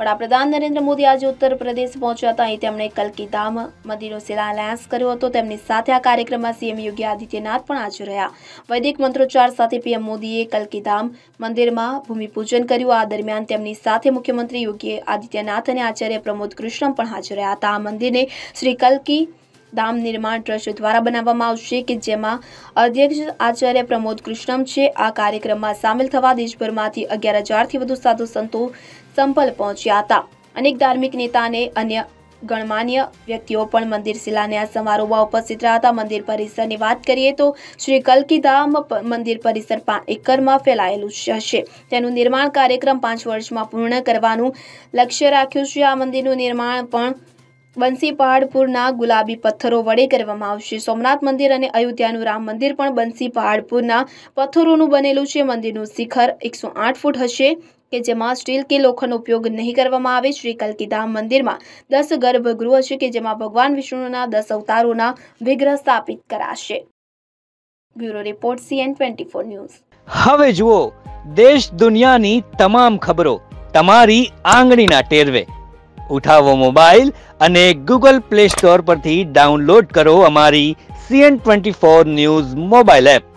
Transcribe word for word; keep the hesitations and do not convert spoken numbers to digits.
વડાપ્રધાન નરેન્દ્ર મોદી આજે ઉત્તર પ્રદેશ પહોંચ્યા હતા. અહીં તેમણે કલ્કી ધામ મંદિરનો શિલાન્યાસ કર્યો હતો. તેમની સાથે આ કાર્યક્રમમાં સીએમ યોગી આદિત્યનાથ પણ હાજર રહ્યા. વૈદિક મંત્રોચ્ચાર સાથે પીએમ મોદીએ કલ્કી ધામ મંદિરમાં ભૂમિપૂજન કર્યું. આ દરમિયાન તેમની સાથે મુખ્યમંત્રી યોગી આદિત્યનાથ અને આચાર્ય પ્રમોદ કૃષ્ણમ પણ હાજર રહ્યા હતા. આ મંદિરને શ્રી કલ્કી ધામ નિર્માણ ટ્રસ્ટ દ્વારા બનાવવામાં આવશે કે જેમાં અધ્યક્ષ આચાર્ય પ્રમોદ કૃષ્ણમ છે. આ કાર્યક્રમમાં સામેલ થવા દેશભરમાંથી અગિયાર હજારથી વધુ સાધુ સંતો સંપલ પહોંચ્યા હતા. અનેક ધાર્મિક નેતા અને અન્ય ગણમાન્ય વ્યક્તિઓ પણ મંદિર શિલાન્યાસ સમારોહમાં ઉપસ્થિત રહ્યા હતા. મંદિર પરિસરની વાત કરીએ તો શ્રી કલ્કી ધામ મંદિર પરિસર પાંચ એકરમાં ફેલાયેલું હશે. તેનું નિર્માણ કાર્યક્રમ પાંચ વર્ષમાં પૂર્ણ કરવાનું લક્ષ્ય રાખ્યું છે. આ મંદિરનું નિર્માણ પણ બંસી પહાડપુરના ગુલાબી પથ્થરો વડે કરવામાં આવશે. સોમનાથ મંદિર અને અયોધ્યાનું રામ મંદિર પણ બંસી પહાડપુરના પથ્થરોનું બનેલું છે. મંદિરનું શિખર એકસો આઠ ફૂટ હશે કે જેમાં સ્ટીલ કે લોખંડનો ઉપયોગ નહીં કરવામાં આવે. શ્રી કલ્કી ધામ મંદિરમાં દસ ગર્ભગૃહ હશે કે જેમાં ભગવાન વિષ્ણુના દસ અવતારોના વિગ્રહ સ્થાપિત કરાશે. Bureau report CN twenty four news. હવે જુઓ દેશ દુનિયાની તમામ ખબરો તમારી આંગળીના ટેરવે. ઉઠાવો મોબાઈલ અને ગૂગલ પ્લે સ્ટોર પરથી ડાઉનલોડ કરો અમારી CN twenty four news mobile app.